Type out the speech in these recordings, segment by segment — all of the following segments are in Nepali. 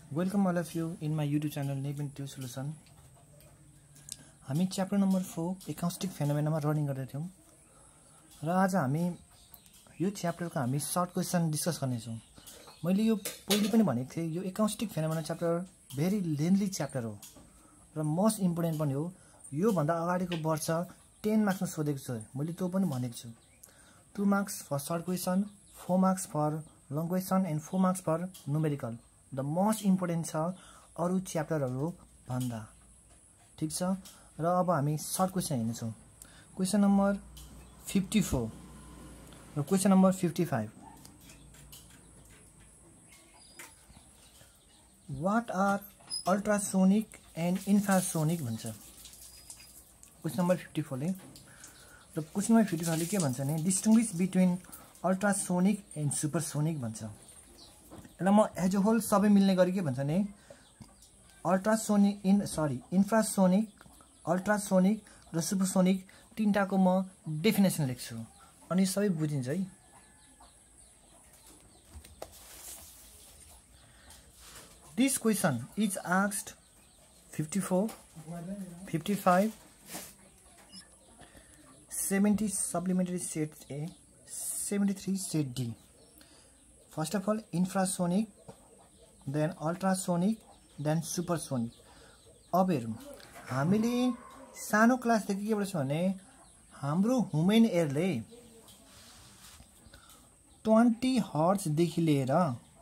Welcome all of you in my YouTube channel Name and Solution. हामी च्याप्टर नम्बर 4 एकाउस्टिक फेनोमेनामा रनिङ गर्दै थियौं र आज हामी यो च्याप्टरको हामी सर्ट क्वेशन डिस्कस गर्ने छौं। मैले यो पहिले पनि भनेको थिए यो acoustic phenomena chapter very lengthy chapter हो र मोस्ट इम्पोर्टेन्ट पनि हो। यो भन्दा अगाडिको वर्ष 10 मार्क्समा सोधेको छु। मैले त्यो पनि भनेको छु। 2 marks for short question, 4 marks for long question and 4 marks for numerical. The most important छ अरु च्याप्टरहरु भन्दा। ठीक छ र अब हामी सर्ट क्वेशन हेर्नेछौं। क्वेशन नम्बर 54 र question number 55। What are ultrasonic and infrasonic भन्छ। क्वेशन नम्बर 54 ले र क्वेशन नम्बर 55 ले के भन्छ भने distinguish between ultrasonic and supersonic भन्छ। यसलाई म एज अ होल सबै मिल्ने गरी के भन्छ भने इन्फ्रासोनिक, अल्ट्रासोनिक र सुपरसोनिक तीनटाको म डेफिनेसन लेख्छु अनि सबै बुझिन्छ है। This question is asked 54, 55, 70 supplementary set A, 73 set D. First of all, infrasonic, then ultrasonic, then supersonic. अब हेरौं हामीले सानो क्लास देखि के पढ्छौं भने हाम्रो ह्युमन एयरले 20 हर्ट्ज देखि लिएर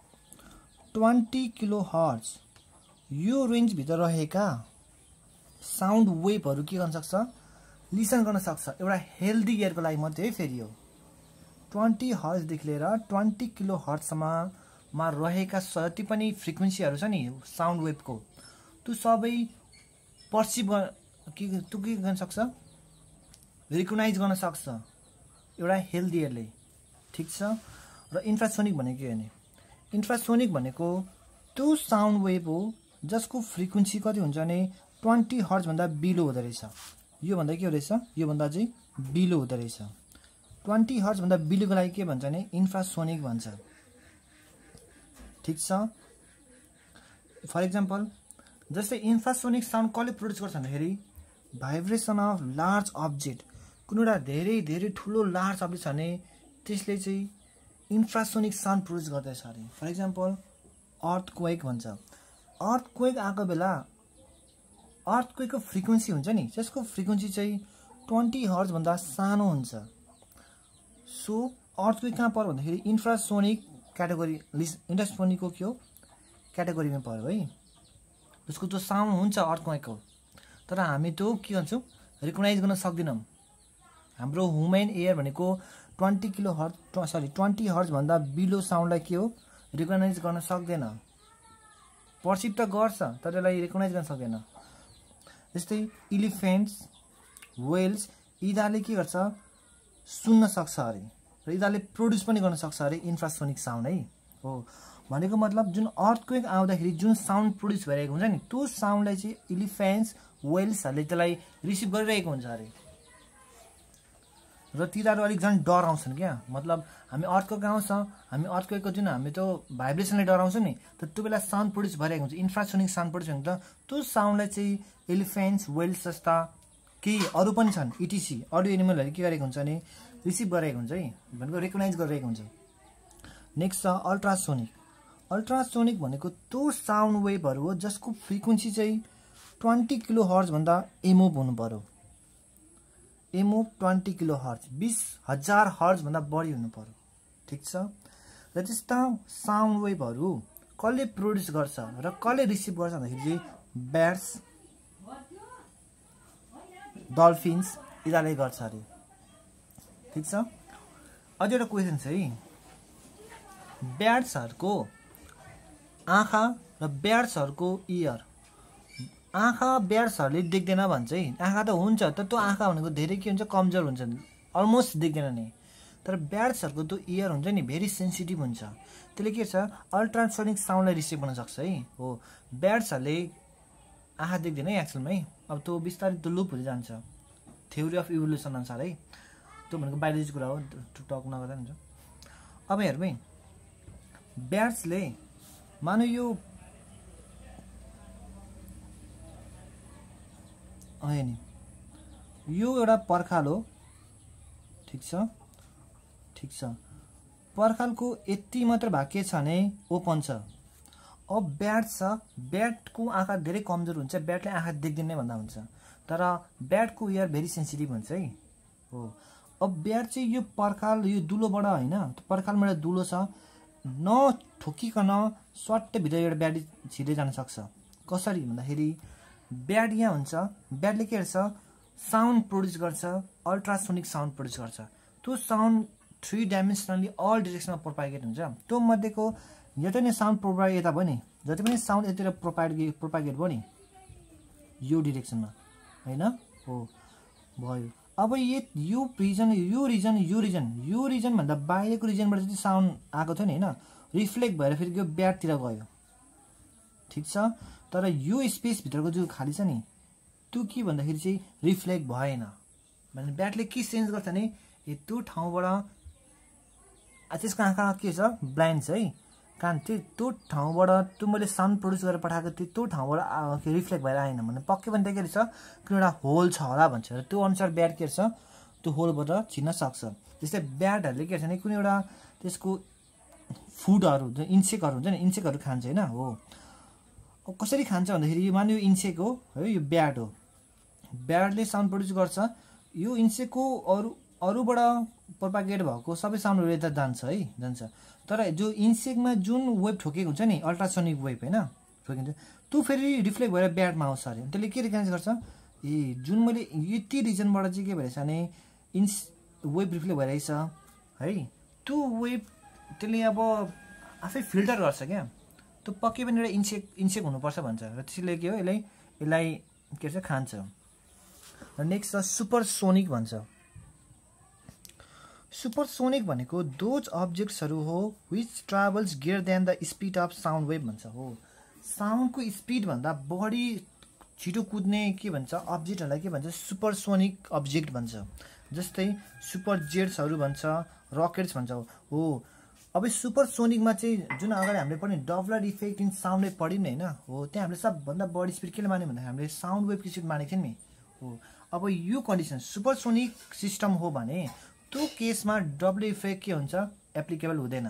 20 किलो हर्ट्ज यो रेन्ज भित्र रहेका साउन्ड वेभहरु के गर्न सक्छ, लिसन गर्न सक्छ। एउटा हेल्दी एयरको लागि मात्रै है फेरि हो। 20 हर्ट्ज देखि लिएर 20 किलो हर्ट्ज सम्ममा रहेका जति पनि फ्रिक्वेन्सीहरु छ नि साउन्ड वेभको त्यो सबै पर्सिभ के गर्न सक्छ, रिकग्नाइज गर्न सक्छ एउटा हेल्दी एयरले। ठीक छ र इन्फ्रासोनिक भनेको के भने इन्फ्रासोनिक भनेको त्यो साउन्ड वेभ हो जसको फ्रिक्वेन्सी कति हुन्छ भने 20 हर्ट्ज भन्दा बिलो हुँदै रहेछ। यो भन्दा के हो रहेछ, यो भन्दा चाहिँ बिलो हुँदै रहेछ। 20 हर्ट्ज भन्दा बिलोको लागि के भन्छ भने इन्फ्रासोनिक भन्छ। ठीक छ। फर एक्जाम्पल जस्तै इन्फ्रासोनिक साउन्ड कसले प्रोड्युस गर्छ भन्दाखेरि भाइब्रेसन अफ लार्ज अब्जेक्ट। कुनै एउटा धेरै धेरै ठुलो लार्ज अब्जेक्ट छ भने त्यसले चाहिँ इन्फ्रासोनिक साउन्ड प्रोड्युस गर्दैछ अरे। फर एक्जाम्पल अर्थक्वेक भन्छ। अर्थक्वेक आएको बेला अर्थक्वेकको फ्रिक्वेन्सी हुन्छ नि त्यसको फ्रिक्वेन्सी चाहिँ 20 हर्ट्ज भन्दा सानो हुन्छ। सो अर्थक्वेक कहाँ पर्यो भन्दाखेरि इन्फ्रासोनिक क्याटेगोरी, इन्फ्रासोनिकको के हो क्याटेगोरीमा पर्यो है। त्यसको जो साउन्ड हुन्छ अर्थक्वेकको तर हामी त्यो के गर्छौं रिकग्नाइज गर्न सक्दैनौं। हाम्रो ह्युमन एयर भनेको 20 किलो हर्ट्ज 20 हर्ट्ज भन्दा बिलो साउन्डलाई के हो रिकग्नाइज गर्न सक्दैन। पर्सिभ त गर्छ तर यसलाई रिकग्नाइज गर्न सक्दैन। जस्तै इलिफेन्ट्स, व्हेल्स यिनीहरूले के गर्छ सुन्न सक्छ अरे र यिनीहरूले प्रोड्युस पनि गर्न सक्छ अरे इन्फ्रासोनिक साउन्ड है हो। भनेको मतलब जुन अर्थक्वेक आउँदाखेरि जुन साउन्ड प्रोड्युस भइरहेको हुन्छ नि त्यो साउन्डलाई चाहिँ इलिफेन्ट्स, व्हेल्सहरूले त्यसलाई रिसिभ गरिरहेको हुन्छ अरे र तिनीहरू अलिक झन् डराउँछन् क्या। मतलब हामी अर्थक्वेक आउँछ, हामी अर्थक्वेकको जुन हामी त्यो भाइब्रेसनले डराउँछौं नि त त्यो बेला साउन्ड प्रोड्युस भइरहेको हुन्छ, इन्फ्रासोनिक साउन्ड प्रोड्युस हुन्छ। त्यो साउन्डलाई चाहिँ एलिफेन्ट्स, व्हेल्स जस्ता केही अरु पनि छन् इटीसी अडियो एनिमलहरुले के गरेको हुन्छ भने रिसिभ गरेको हुन्छ है, भनेको रिकग्नाइज गरिरहेको हुन्छ। नेक्स्ट छ अल्ट्रासोनिक। अल्ट्रासोनिक भनेको त्यो साउन्ड वेभहरु हो जसको फ्रिक्वेन्सी चाहिँ 20 किलो हर्ट्ज भन्दा एमोभ हुनु पर्यो। एमोभ 20 किलो हर्ट्ज 20,000 हर्ट्ज भन्दा बढी हुनु पर्यो। ठीक छ र त्यस्ता साउन्ड वेभहरु कसले प्रोड्युस गर्छ र कसले रिसिभ गर्छ भन्दाखेरि ब्याट्स, डल्फिन्स यिनीहरूले गर्छ अरे। ठीक छ। अझै एउटा क्वेशन छ है। ब्याट्सहरुको आँखा र ब्याट्सहरुको इयर। आँखा ब्याट्सहरुले देख्दैन भन्छ है। आँखा त हुन्छ तर त्यो आँखा भनेको धेरै के हुन्छ कमजोर हुन्छ, अलमोस्ट देख्दैन नि। तर ब्याट्सहरुको त्यो इयर हुन्छ नि भेरी सेन्सिटिभ हुन्छ। त्यसले के छ अल्ट्रासोनिक साउन्डलाई रिसिभ गर्न सक्छ है हो। ब्याट्सहरुले आँखा देख्दैन है एक्चुअलमा है। अब त्यो बिस्तारै त्यो लुप हुँदै जान्छ थ्योरी अफ इभोल्युसन अनुसार है। त्यो भनेको बायोलोजी कुरा हो, टक नगर्दा हुन्छ। अब हेरौँ है ब्याट्सले मानो यो नि यो एउटा पर्खाल हो, ठिक छ। पर्खालको यति मात्र भाग के छ भने ओपन छ। अब ब्याट छ, ब्याटको आँखा धेरै कमजोर हुन्छ, ब्याटले आँखा देख्दैन भन्दा हुन्छ, तर ब्याटको इयर भेरी सेन्सिटिभ हुन्छ है हो। अब ब्याट चाहिँ यो पर्खाल यो दुलोबाट होइन, पर्खालबाट दुलो छ, नठोकिकन स्वाट्टै भित्र एउटा ब्याट छिर्दै जान सक्छ। कसरी भन्दाखेरि ब्याट यहाँ हुन्छ, ब्याटले के गर्छ साउन्ड प्रड्युस गर्छ, अल्ट्रासोनिक साउन्ड प्रड्युस गर्छ। त्यो साउन्ड 3 डाइमेन्सनली अल डिरेक्सनमा प्रोपागेट हुन्छ। त्यो मध्येको जति नै साउन्ड प्रोपागेट यता भयो नि, जति पनि साउन्ड यतिर प्रोपागेट भयो नि यो डिरेक्सनमा हैन हो भयो। अब यो रिजन भन्दा बाहिरको रिजनबाट चाहिँ साउन्ड आएको थियो नि हैन, रिफ्लेक्ट भएर फेरि यो ब्याटतिर गयो, ठिक छ। तर यो स्पेस भित्रको जो खाली छ नि त्यो के भन्दाखेरि चाहिँ रिफ्लेक्ट भएन। भने ब्याटले के सेन्स गर्छ भने त्यो ठाउँबाट त्यसको आँखा के छ ब्लाइन्ड छ है, कारण त्यो ठाउँबाट त्यो मैले साउन्ड प्रड्युस गरेर पठाएको थिएँ, त्यो ठाउँबाट रिफ्लेक्ट भएर आएन भने पक्कै पनि के रहेछ कुनै एउटा होल छ होला भन्छ र त्यो अनुसार ब्याट के छ त्यो होलबाट छिर्न सक्छ। जस्तै ब्याटहरूले के गर्छ भने कुनै एउटा त्यसको फुडहरू जुन इन्सेक्टहरू हुन्छ नि, इन्सेक्टहरू खान्छ होइन हो। अब कसरी खान्छ भन्दाखेरि मान्यो यो इन्सेक्ट हो है, यो ब्याट हो, ब्याटले साउन्ड प्रड्युस गर्छ, यो इन्सेक्टको अरूबाट प्रोपागेट भएको सबै साउन्डहरू यता जान्छ है, जान्छ। तर जो इन्सेक्टमा जुन वेभ ठोकेको हुन्छ नि अल्ट्रासोनिक वेभ होइन ठोकिन्छ, त्यो फेरि रिफ्लेक्ट भएर ब्याटमा आउँछ अरे। त्यसले के रिकग्नाइज गर्छ जुन मैले यति रिजनबाट चाहिँ के भइरहेछ भने वेभ रिफ्लेक्ट भइरहेछ है, त्यो वेभ त्यसले अब आफै फिल्टर गर्छ क्या, त्यो पक्कै पनि एउटा इन्सेक्ट हुनुपर्छ भन्छ र त्यसले के हो यसलाई के भन्छ खान्छ। र नेक्स्ट छ सुपरसोनिक भन्छ। सुपरसोनिक भनेको दोज अब्जेक्ट्सहरू हो which travels greater than the speed of sound wave भन्छ हो। साउन्डको स्पिडभन्दा बढी छिटो कुद्ने के भन्छ अब्जेक्टहरूलाई के भन्छ सुपरसोनिक अब्जेक्ट भन्छ। जस्तै सुपर जेट्सहरू भन्छ, रकेट्स भन्छ हो। अब सुपरसोनिकमा चाहिँ जुन अगाडि हामीले पढ्ने doppler effect in sound wave पढ्यौँ नि होइन हो, त्यहाँ हामीले सबभन्दा बढी स्पिड केले मान्यो भन्दा हामीले साउन्ड वेभको स्पिड मानेको थियौँ नि हो। अब यो कन्डिसन सुपरसोनिक सिस्टम हो भने त्यो केसमा डबल इफेक्ट के हुन्छ एप्लिकेबल हुँदैन,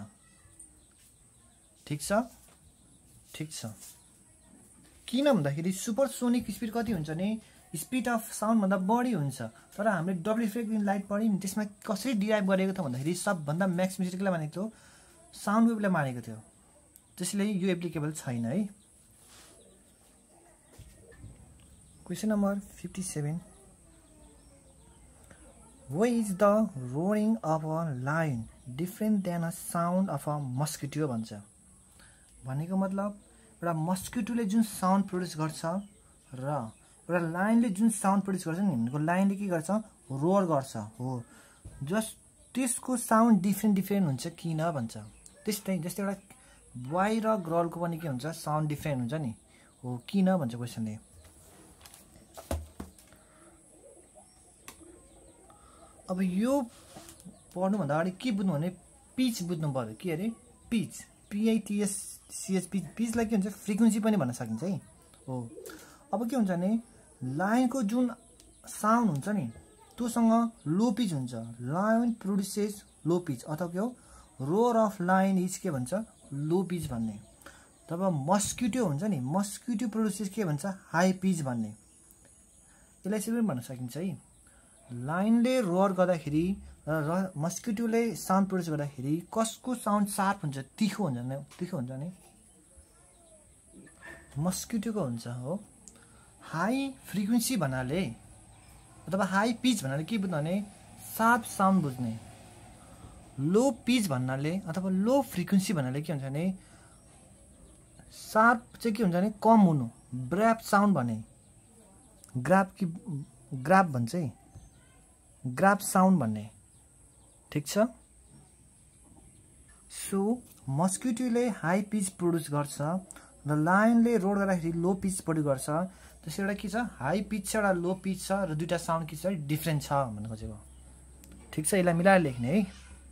ठिक छ। किन भन्दाखेरि सुपरसोनिक स्पिड कति हुन्छ भने स्पिड अफ साउन्डभन्दा बढी हुन्छ, तर हामीले डबल इफेक्ट इन लाइट पढ्यौँ नि त्यसमा कसरी डिराइभ गरेको थियो भन्दाखेरि सबभन्दा म्याक्सिमिटीलाई मानेको थियो साउन्ड वेभलाई मानेको थियो, त्यसैले यो एप्लिकेबल छैन है। Question number 57 Why is the roaring of a lion different than a sound of a mosquito भन्छ। भनेको मतलब एउटा मस्किटोले जुन साउन्ड प्रड्युस गर्छ र एउटा लायनले जुन साउन्ड प्रड्युस गर्छ नि, भनेको लायनले के गर्छ रोर गर्छ हो, त्यसको साउन्ड डिफ्रेन्ट हुन्छ किन भन्छ। जस्तै एउटा बोय र गर्लको पनि के हुन्छ साउन्ड डिफ्रेन्ट हुन्छ नि हो, किन भन्छ क्वेसनले। अब यो पढ्नुभन्दा अगाडि के बुझ्नु भने पिच बुझ्नु पर्यो, के अरे पिच, PITCH पिच। पिचलाई के हुन्छ फ्रिक्वेन्सी पनि भन्न सकिन्छ है हो। अब के हुन्छ भने लायनको जुन साउन्ड हुन्छ नि त्योसँग लो पिच हुन्छ, लायन प्रोड्युसेस लो पिच, अथवा के हो रोर अफ लायन इज के भन्छ लो पिच भन्ने। तब मस्किटो हुन्छ नि, मस्किटो प्रोड्युसेस के भन्छ हाई पिच भन्ने। यसलाई चाहिँ पनि भन्न सकिन्छ है। लाइनले रोर गर्दाखेरि र मस्किटोले साउन्ड प्रड्युस गर्दाखेरि कसको साउन्ड सार्प हुन्छ तिखो हुन्छ नि मस्किटोको हुन्छ हो। हाई फ्रिक्वेन्सी भन्नाले अथवा हाई पिच भन्नाले के बुझ्नु भने सार्प साउन्ड बुझ्ने, लो पिच भन्नाले अथवा लो फ्रिक्वेन्सी भन्नाले के हुन्छ भने सार्प चाहिँ के हुन्छ भने कम हुनु, ब्राप साउन्ड भने ग्राप भन्छ है, ग्राफ साउन्ड भन्ने, ठिक छ। सो मस्किटोले हाई पिच प्रड्युस गर्छ र लायनले रोड गर्दाखेरि लो पिच प्रड्युस गर्छ। त्यसै एउटा के छ हाई पिच छ एउटा लो पिच छ र दुईटा साउन्ड के छ डिफ्रेन्ट छ भन्नु खोजेको, ठिक छ। यसलाई मिलाएर लेख्ने है।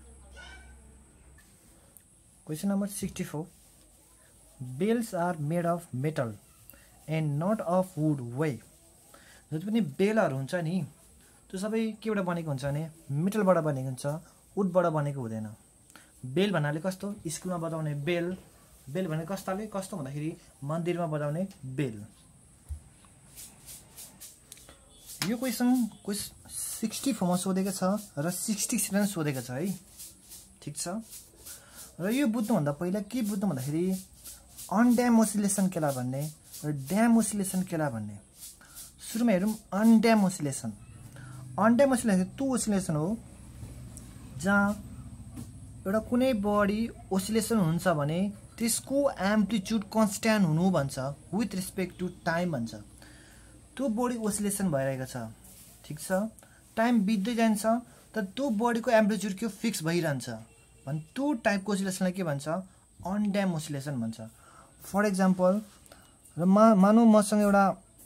Question number 64 bells are made of metal and not of wood why जति पनि बेलहरू हुन्छ नि त्यो सबै केबाट बनेको हुन्छ भने मेटलबाट बनेको हुन्छ, वुडबाट बनेको हुँदैन। बेल भन्नाले कस्तो, स्कुलमा बजाउने बेल, बेल भनेको कस्तो भन्दाखेरि मन्दिरमा बजाउने बेल। यो क्वेसन 64 मा सोधेको छ र 67 सोधेको छ है, ठिक छ। र यो बुझ्नुभन्दा पहिला के बुझ्नु भन्दाखेरि अनड्याम ओसिलेसन केला भन्ने र ड्याम ओसिलेसन केला भन्ने। सुरुमा हेरौँ अनड्याम ओसिलेसन। अनड्याम ओसिलेसन त्यो ओसिलेसन हो जहाँ एउटा कुनै बडी ओसिलेसन हुन्छ भने त्यसको एम्प्लिट्युड कन्स्ट्यान्ट हुनु भन्छ, विथ रिस्पेक्ट टु टाइम भन्छ। त्यो बडी ओसिलेसन भइरहेको छ, ठिक छ। टाइम बित्दै जान्छ तर त्यो बडीको एम्प्लिट्युड के फिक्स भइरहन्छ भने त्यो टाइपको ओसिलेसनलाई के भन्छ, अनड्याम ओसिलेसन भन्छ। फर इक्जाम्पल र मानौँ मसँग एउटा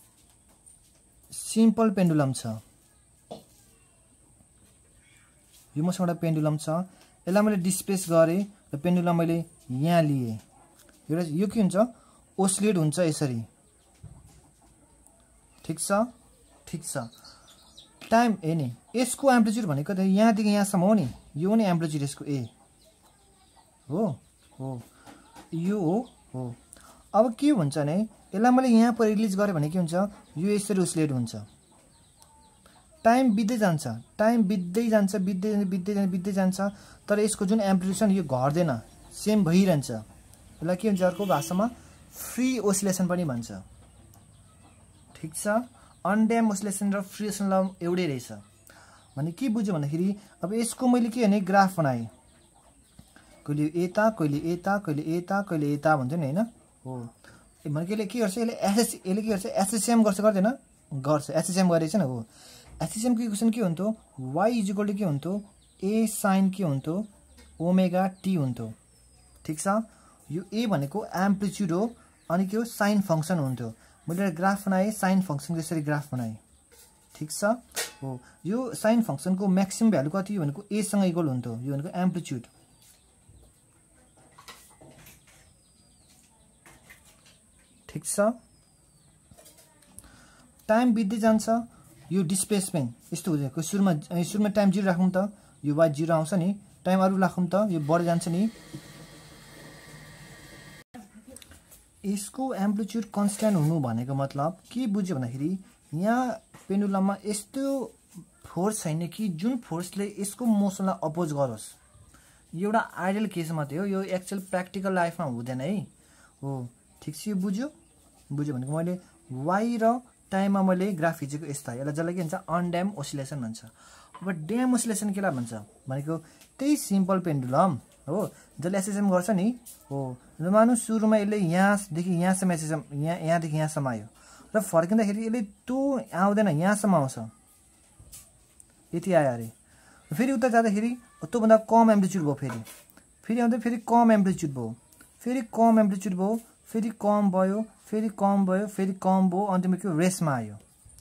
सिम्पल पेन्डुलम छ, यो मसँग एउटा पेन्डुलम छ, यसलाई मैले डिस्प्लेस गरेँ र पेन्डुलम मैले यहाँ लिएँ। यो के हुन्छ, ओसिलेट हुन्छ यसरी, ठिक छ, ठिक छ। टाइम ए नि यसको एम्प्लिट्युड भनेको त यहाँदेखि यहाँसम्म हो नि, यो नि एम्प्लिट्युड यसको ए हो, यो हो। अब के हुन्छ भने यसलाई मैले यहाँ पर रिलिज गरेँ भने के हुन्छ, यो यसरी ओसिलेट हुन्छ। टाइम बित्दै जान्छ, टाइम बित्दै जान्छ, बित्दै जान्छ तर यसको जुन एम्प्लिट्युड छ यो घट्दैन, सेम भइरहन्छ। यसलाई के हुन्छ अर्को भाषामा फ्री ओसिलेसन पनि भन्छ, ठिक छ। अनड्याम ओसिलेसन र फ्री ओसिलेसन एउटै रहेछ भने के बुझ्यो भन्दाखेरि अब यसको मैले के भने ग्राफ बनाएँ, कहिले यता कहिले यता कहिले यता कहिले यता भन्छ नि हैन हो। भनेको यसले के गर्छ, यसले के गर्छ, एसएसएम गर्छ, गर्दैन, गर्छ, एसएसएम गरेछ नि हो। एसएसएम को इक्वेसन के हुन्थ्यो, y इक्वल टु के हुन्थ्यो, a sin के हुन्थ्यो ओमेगा t हुन्थ्यो, ठिक छ। यो a भनेको एम्प्लिट्युड हो अनि के हो, साइन फंक्सन हुन्थ्यो। मैले ग्राफ बनाएँ, साइन फंक्सन यसरी ग्राफ बनाएँ, ठिक छ हो। यो साइन फंक्सनको म्याक्सिमम भ्यालु कति हो भनेको a सँग इक्वल हुन्थ्यो, यो भनेको एम्प्लिट्युड, ठिक छ। टाइम बित्दै जान्छ, यो डिस्प्लेसमेन्ट यस्तो हुन्छ। सुरुमा टाइम 0 राखौँ त यो y 0 आउँछ नि, टाइम अरु राखौँ त यो बढ्दै जान्छ नि। यसको एम्प्लिट्युड कन्स्ट्यान्ट हुनु भनेको मतलब के बुझ्यो भन्दाखेरि यहाँ पेन्डुलममा यस्तो फोर्स छैन कि जुन फोर्सले यसको मोसनलाई अपोज गरोस्। यो एउटा आइडियल केस मात्रै हो, यो एक्चुअल प्र्याक्टिकल लाइफमा हुँदैन है हो, ठिक छ। यो बुझ्यो भनेको मैले y र टाइममा मैले ग्राफ खिचेको यस्ता, यसलाई जसलाई के भन्छ अनड्याम ओसिलेसन भन्छ। अब ड्याम ओसिलेसन केलाई भन्छ भनेको त्यही सिम्पल पेन्डुलम हो जसले एसएसएम गर्छ नि हो। मानौँ सुरुमा यसले यहाँदेखि यहाँसम्म एसएसएम, यहाँदेखि यहाँसम्म आयो र फर्किँदाखेरि यसले त्यो आउँदैन, यहाँसम्म आउँछ, यति आयो अरे। फेरि उता जाँदाखेरि त्योभन्दा कम एम्प्लिट्युड भयो, फेरि आउँदा फेरि कम एम्प्लिट्युड भयो, फेरि कम एम्प्लिट्युड भयो, फेरि कम भयो, फेरि कम भयो, फेरि कम भयो, अन्तिममा के रेस्टमा आयो।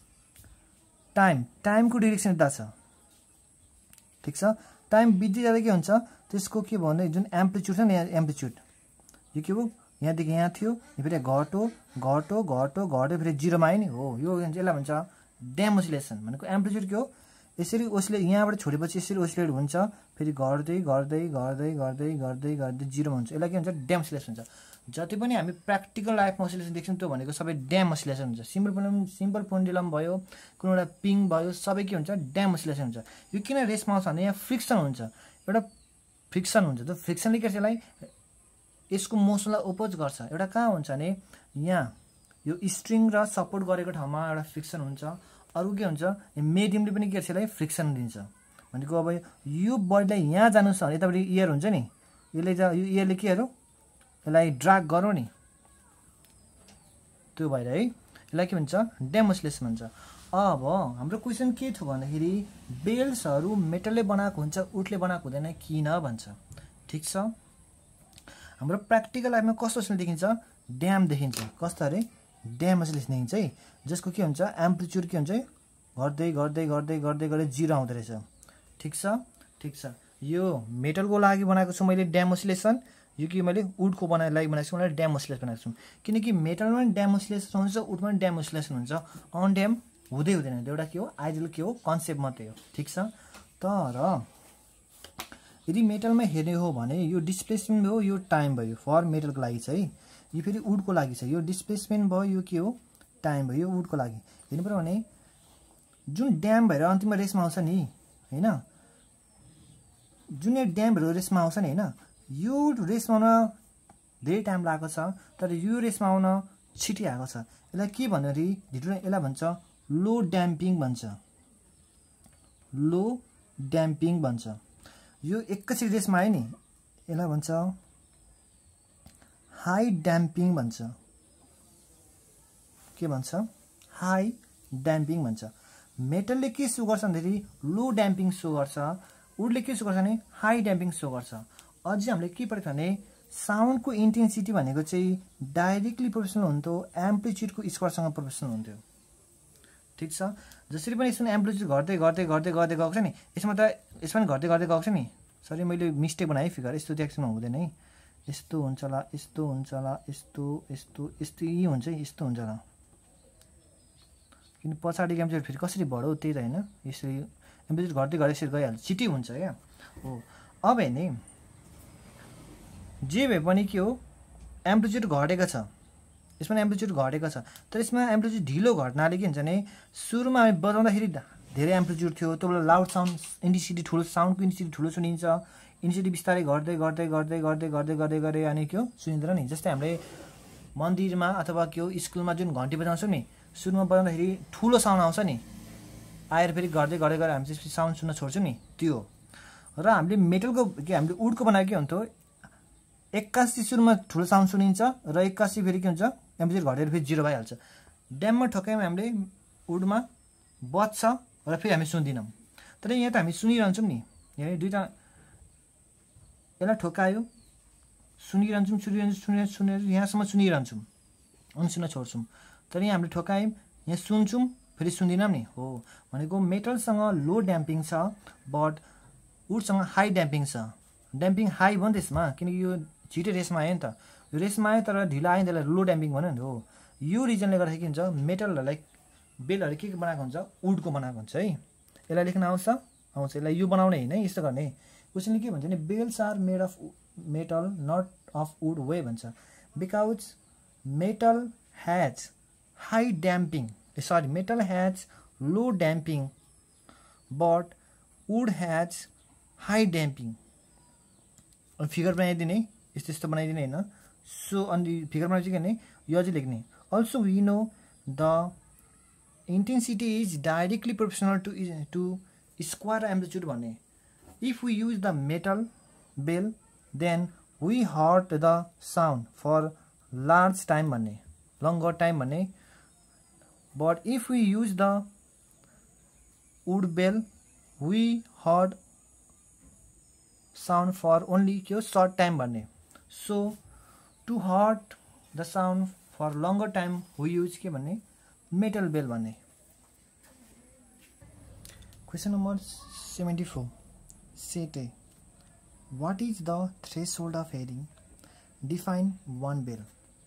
टाइमको डिरेक्सन यता छ, ठिक छ। टाइम बित्दै जाँदा के हुन्छ, त्यसको के भयो भने जुन एम्प्लिट्युड छ नि, एम्प्लिट्युड यो के भयो, यहाँदेखि यहाँ थियो, फेरि घट्यो फेरि 0 मा आयो नि हो। यो यसलाई भन्छ ड्याम ओसिलेसन भनेको एम्प्लिट्युड के हो, यसरी ओसिलेट, यहाँबाट छोडेपछि यसरी ओसिलेट हुन्छ, फेरि घट्दै 0 हुन्छ। यसलाई के भन्छ, ड्याम ओसिलेसन हुन्छ। जति पनि हामी प्र्याक्टिकल लाइफमा ओसिलेसन देख्छौँ त्यो भनेको सबै ड्याम ओसिलेसन हुन्छ। सिम्पल पेन्डुलम भयो, कुनै एउटा पिङ भयो, सबै के हुन्छ, ड्याम ओसिलेसन हुन्छ। यो किन रेस्टमा आउँछ भने यहाँ फ्रिक्सन हुन्छ, एउटा फ्रिक्सन हुन्छ। त्यो फ्रिक्सनले के गर्छ, यसलाई यसको मोसनलाई अपोज गर्छ। एउटा कहाँ हुन्छ भने यहाँ यो स्ट्रिङ र सपोर्ट गरेको ठाउँमा एउटा फ्रिक्सन हुन्छ। अरु के हुन्छ, मेडियमले पनि के गर्छ, यसलाई फ्रिक्सन दिन्छ। भनेको अब यो बडीलाई यहाँ जानु छ भने यतापट्टि इयर हुन्छ नि, यसले यो इयरले के गरौँ, यसलाई ड्र्याग गरौँ नि, त्यो भएर है यसलाई के भन्छ, ड्याम ओसिलेसन भन्छ। अब हाम्रो क्वेसन के थियो भन्दाखेरि बेल्सहरू मेटलले बनाएको हुन्छ, उडले बनाएको हुँदैन किन भन्छ, ठिक छ। हाम्रो प्र्याक्टिकल लाइफमा कस्तो ओसिलेसन देखिन्छ, ड्याम देखिन्छ। कस्तो अरे, ड्याम ओसिलेसन देखिन्छ है, जसको के हुन्छ, एम्प्लिट्युड के हुन्छ, घट्दै 0 आउँदो रहेछ, ठिक छ। यो मेटलको लागि बनाएको छु मैले ड्याम ओसिलेसन, यो कि मैले वुडको लागि बनाएको छु, मैले ड्याम ओसिलेसन बनाएको छु। किनकि मेटलमा पनि ड्याम ओसिलेसन हुन्छ, वुडमा पनि ड्याम ओसिलेसन हुन्छ, अनड्याम हुँदै हुँदैन, एउटा के हो आइडियल के हो कन्सेप्ट मात्रै हो, ठिक छ। तर यदि मेटलमा हेर्ने हो भने यो डिस्प्लेसमेन्ट भयो, यो टाइम भयो फर मेटलको लागि छ है, यो फेरि वुडको लागि छ, यो डिस्प्लेसमेन्ट भयो, यो के हो टाइम भयो, यो वुडको लागि हेर्नु पर्यो भने जुन ड्याम भएर अन्तिममा रेसमा आउँछ नि हैन, जुन यो ड्याम भएर रेसमा आउँछ नि हैन, यो रेसमा आउन धेरै टाइम लागेको छ, तर यो रेसमा आउन छिटै आएको छ। यसलाई के भन्दाखेरि ढिटो यसलाई भन्छ लो ड्याम्पिङ भन्छ, लो ड्याम्पिङ भन्छ। यो एकैचोटि रेसमा आयो नि यसलाई भन्छ हाई ड्याम्पिङ भन्छ, के भन्छ हाई ड्याम्पिङ भन्छ। मेटलले के सो गर्छ भन्दाखेरि लो ड्याम्पिङ सो गर्छ, वुडले के सो गर्छ भने हाई ड्याम्पिङ सो गर्छ। अझै हामीले के पढेको भने साउन्डको इन्टेन्सिटी भनेको चाहिँ डाइरेक्टली प्रोपोर्सनल हुन्थ्यो एम्प्लिट्युडको स्क्वायरसँग प्रोपोर्सनल हुन्थ्यो, ठिक छ। जसरी पनि यसमा एम्प्लिट्युड घट्दै घट्दै घट्दै घट्दै गएको छ नि, यसमा त यसमा पनि घट्दै घट्दै गएको छ नि, सरी मैले मिस्टेक बनाएँ फिगर, यस्तो रिएक्सन हुँदैन है, यस्तो हुन्छ होला, यस्तो हुन्छ होला, यस्तो यस्तो यस्तो यही हुन्छ है, यस्तो हुन्छ होला, किन पछाडिको एम्प्लिट्युड फेरि कसरी बढो त्यही त हैन, यसरी एम्प्लिट्युड घट्दै घट्दै यसरी गइहाल्छ, छिटै हुन्छ क्या हो। अब हेर्ने जे भए पनि के हो एम्प्लिट्युड घटेको छ, यसमा एम्प्लिट्युड घटेको छ, तर यसमा एम्प्लिट्युड ढिलो घट्नाले के हुन्छ भने सुरुमा हामी बजाउँदाखेरि धेरै एम्प्लिट्युड थियो, त्यो बेला लाउड साउन्ड इन्टेन्सिटी ठुलो, साउन्डको इन्टेन्सिटी ठुलो सुनिन्छ, इन्टेन्सिटी बिस्तारै घट्दै घट्दै घट्दै घट्दै घट्दै घट्दै गरे अनि के हो सुनिँदैन नि। जस्तै हामीले मन्दिरमा अथवा के हो स्कुलमा जुन घन्टी बजाउँछौँ नि, सुरुमा बजाउँदाखेरि ठुलो साउन्ड आउँछ नि, आएर फेरि घट्दै घट्दै गएर हामी त्यसपछि साउन्ड सुन्न छोड्छौँ नि, त्यो हो। र हामीले मेटलको के हामीले वुडको बनाएको के हुन्थ्यो, 81 सुरुमा ठुलो साउन्ड सुनिन्छ र 81 फेरि के हुन्छ एम्प्लिट्युड घटेर फेरि 0 भइहाल्छ। ड्याममा ठोक्काइमा हामीले वुडमा बज्छ र फेरि हामी सुन्दैनौँ, तर यहाँ त हामी सुनिरहन्छौँ नि, यहाँ दुईवटा यसलाई ठोक्कायो सुनिरहन्छौँ सुनिरहन्छौँ यहाँसम्म सुनिरहन्छौँ अनि सुन्न छोड्छौँ, तर यहाँ हामीले ठोक्कायौँ यहाँ सुन्छौँ फेरि सुन्दैनौँ नि हो। भनेको मेटलसँग लो ड्याम्पिङ छ बट वुडसँग हाई ड्याम्पिङ छ। ड्याम्पिङ हाई भयो नि त्यसमा, किनकि यो छिटै रेसमा आयो नि त, यो रेसमा आयो तर ढिलो आयो नि, त्यसलाई लो ड्याम्पिङ भन्यो नि हो। यो रिजनले गर्दाखेरि के हुन्छ मेटलहरूलाई बेलहरू के बनाएको हुन्छ वुडको बनाएको हुन्छ है। यसलाई लेख्न आउँछ यसलाई यो बनाउने होइन है, यस्तो गर्ने। क्वेसनले के भन्छ भने bells are made of metal not of wood why भन्छ, because metal has high damping, sorry metal has low damping but wood has high damping. Figure बनाइदिने यस्तो यस्तो बनाइदिने होइन, सो अनि फिगर बनाएपछि के भने यो अझै लेख्ने। Also we know the intensity is directly proportional to square amplitude भन्ने। If we use the metal bell then we heard the sound for large time भन्ने, लङ्गर टाइम भन्ने। But if we use the wood bell we heard sound for only के हो सर्ट टाइम भन्ने। So to heard the sound for longer time we use के भन्ने मेटल बेल भन्ने। Question number 74 set A, what is the threshold of hearing, define one bel.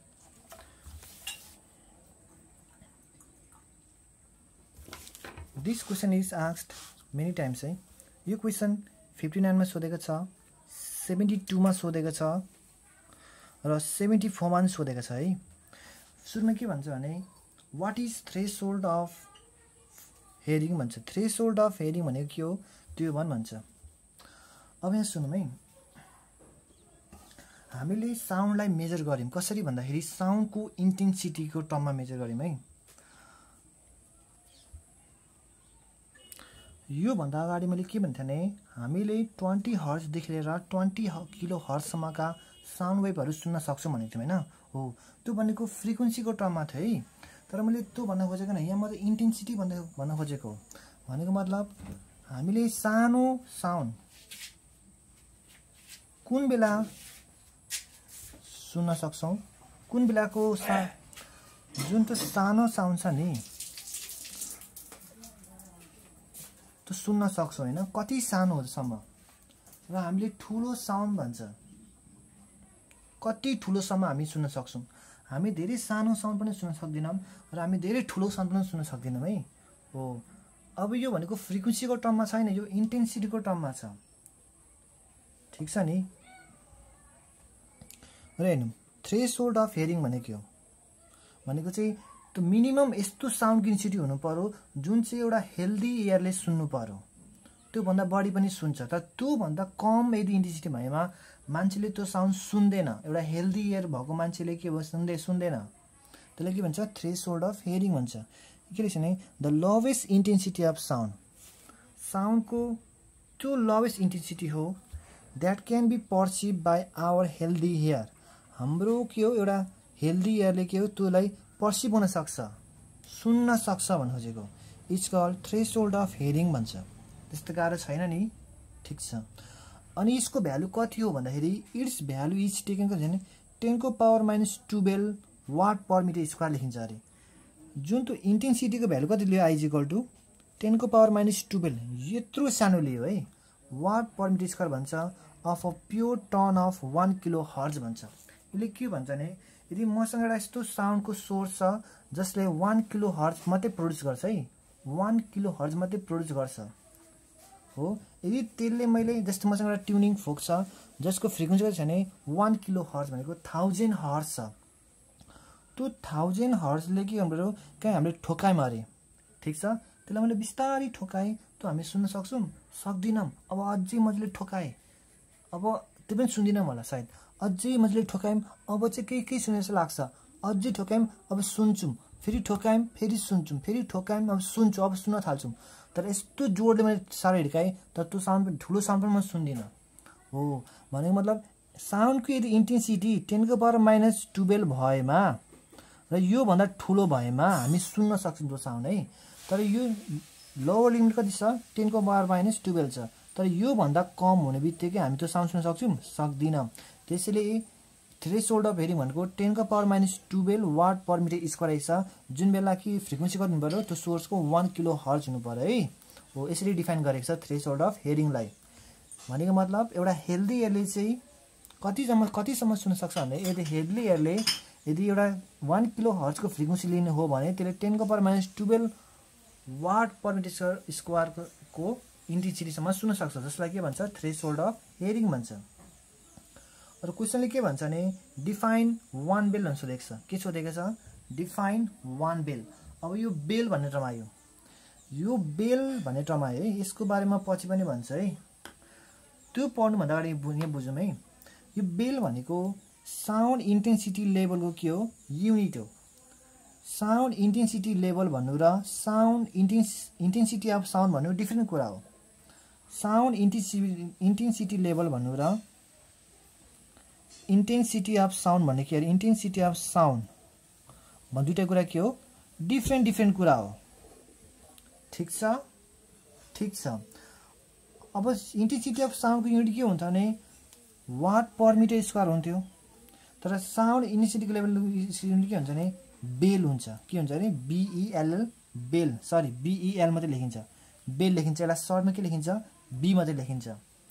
This question is asked many times है। यो क्वेसन 59 मा सोधेको छ, 72 मा सोधेको छ र 74 मा सोधेको छ है। सुरुमा के भन्छ भने what is threshold of hearing भन्छ। थ्रेसहोल्ड अफ हेयरिङ भनेको के हो त्यो भन्छ। अब यहाँ सुनौँ है, हामीले साउन्डलाई मेजर गर्यौँ कसरी भन्दाखेरि साउन्डको इन्टेन्सिटीको टर्ममा मेजर गर्यौँ है। यो भन्दा अगाडि मैले के भन्थे भने हामीले 20 हर्जदेखि लिएर 20 किलो हर्जसम्मका साउन्ड वेभहरू सुन्न सक्छौँ भनेको थियौँ होइन हो। त्यो भनेको फ्रिक्वेन्सीको टर्ममा थियो है, तर मैले त्यो भन्न खोजेको होइन, यहाँ म इन्टेन्सिटी भन्न खोजेको हो। भनेको मतलब हामीले सानो साउन्ड कुन बेला सुन्न सक्छौँ, कुन बेलाको जुन त्यो सानो साउन्ड छ नि त्यो सुन्न सक्छौँ होइन, कति सानोसम्म। र हामीले ठुलो साउन्ड भन्छ कति ठुलोसम्म हामी सुन्न सक्छौँ। हामी धेरै सानो साउन्ड पनि सुन्न सक्दैनौँ र हामी धेरै ठुलो साउन्ड पनि सुन्न सक्दैनौँ है हो। अब यो भनेको फ्रिक्वेन्सीको टर्ममा छैन, यो इन्टेन्सिटीको टर्ममा छ, ठिक छ नि। र हेर्नु थ्रेसहोल्ड अफ हियरिङ भनेको हो भनेको चाहिँ त्यो मिनिमम यस्तो साउन्ड इन्टेन्सिटी हुनु पर्यो जुन चाहिँ एउटा हेल्दी इयरले सुन्नु पर्यो, त्योभन्दा बढी पनि सुन्छ, तर त्योभन्दा कम यदि इन्टेन्सिटी भएमा मान्छेले त्यो साउन्ड सुन्दैन। एउटा हेल्दी इयर भएको मान्छेले के भयो सुन्दैन, त्यसलाई के भन्छ थ्रेसहोल्ड अफ हियरिङ भन्छ। के रहेछ भने the lowest intensity of sound, साउन्डको त्यो लोवेस्ट इन्टेन्सिटी हो that can be perceive by our healthy ear. हाम्रो के हो एउटा हेल्दी इयरले के हो त्यसलाई पर्सिभ हुन सक्छ, सुन्न सक्छ भन्नु खोजेको, it's called threshold of hearing भन्छ। त्यस्तो गाह्रो छैन नि, ठिक छ। अनि यसको भ्यालु कति हो भन्दाखेरि इट्स भ्यालु इज टेकन कति भने 10⁻12 वाट पर मिटर स्क्वायर लेखिन्छ अरे। जुन त्यो इन्टेन्सिटीको भ्यालु कति लियो आई इज इक्वल टु 10⁻12, यत्रो सानो लियो है, वाट पर मिटर स्क्वायर भन्छ of a pure tone of 1 kilo hertz भन्छ। यसले के भन्छ भने यदि मसँग एउटा यस्तो साउन्डको सोर्स छ जसले 1 किलो हर्ज मात्रै प्रड्युस गर्छ है, 1 किलो हर्ज मात्रै प्रड्युस गर्छ हो, यदि त्यसले मैले जस्तो मसँग एउटा ट्युनिङ फोक छ जसको फ्रिक्वेन्सी कति छ भने 1 किलो हर्ज भनेको 1000 हर्ज छ, त्यो 1000 हर्जले के गर्नु पर्यो कहीँ हामीले ठोकायौँ अरे, ठिक छ। त्यसलाई मैले बिस्तारै ठोकाएँ, त्यो हामी सुन्न सक्छौँ सक्दैनौँ। अब अझै मजाले ठोकाएँ, अब त्यो पनि सुन्दिनँ होला सायद, अझै मजाले ठोकायौँ, अब चाहिँ केही सुने जस्तो लाग्छ, अझै ठोकायौँ अब सुन्छौँ, फेरि ठोकायौँ फेरि सुन्छौँ, फेरि ठोकायौँ अब सुन्छौँ, अब सुन्न थाल्छौँ। तर यस्तो जोडले मैले साह्रो हिर्काएँ तर त्यो साउन्ड पनि ठुलो साउन्ड पनि म सुन्दिनँ हो। भनेको मतलब साउन्डको यदि इन्टेन्सिटी 10⁻12 भएमा र योभन्दा ठुलो भएमा हामी सुन्न सक्छौँ त्यो साउन्ड है, तर यो लोवर लिमिट कति छ 10⁻12 छ, तर योभन्दा कम हुने बित्तिकै हामी त्यो साउन्ड सुन्न सक्छौँ सक्दिनँ। त्यसैले थ्रेसहोल्ड अफ हियरिङ भनेको 10⁻12 वाट पर मिटर स्क्वायर छ, जुन बेला कि फ्रिक्वेन्सी कति हुनु पऱ्यो त्यो सोर्सको 1 किलो हर्ज हुनु पऱ्यो है हो। यसरी डिफाइन गरेको छ थ्रेसहोल्ड अफ हियरिङलाई। भनेको मतलब एउटा हेल्दी इयरले चाहिँ कतिसम्म सुन्न सक्छ भने यदि हेल्दी इयरले यदि एउटा 1 किलो हर्जको फ्रिक्वेन्सी लिने हो भने त्यसले 10⁻12 वाट पर मिटर स्क्वायरको इन्टेन्सिटीसम्म सुन्न सक्छ, जसलाई के भन्छ थ्रेसहोल्ड अफ हियरिङ भन्छ। र क्वेसनले के भन्छ भने डिफाइन 1 बेल भन्छ सोधेको छ, के सोधेको छ डिफाइन 1 बेल। अब यो बेल भन्ने टर्म आयो, यो बेल भन्ने टर्म आयो है, यसको बारेमा पछि पनि भन्छ है, त्यो पढ्नुभन्दा अगाडि यहाँ बुझौँ है। यो बेल भनेको साउन्ड इन्टेन्सिटी लेभलको के हो युनिट हो। साउन्ड इन्टेन्सिटी लेभल भन्नु र साउन्ड इन्टेन्सिटी अफ साउन्ड भन्नु डिफ्रेन्ट कुरा हो। साउन्ड इन्टेन्सिटी लेभल भन्नु र इन्टेन्सिटी अफ साउन्ड भन्ने के अरे, इन्टेन्सिटी अफ साउन्ड भन्ने दुईटा कुरा के हो डिफ्रेन्ट कुरा हो, ठिक छ ठिक छ। अब इन्टेन्सिटी अफ साउन्डको युनिट के हुन्छ भने वाट पर मिटर स्क्वायर हुन्थ्यो, तर साउन्ड इन्टेन्सिटीको लेभल युनिट के हुन्छ भने बेल हुन्छ, के हुन्छ भने BELL बेल, सरी BEL मात्रै लेखिन्छ, बेल लेखिन्छ, यसलाई सर्टमा के लेखिन्छ बी मात्रै लेखिन्छ।